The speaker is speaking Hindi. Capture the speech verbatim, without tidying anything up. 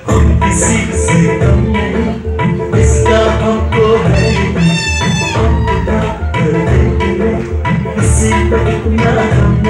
हम किसी से कम नहीं, इसका हमको है ही नहीं। हम खुदा कर देंगे किसी को इतना हम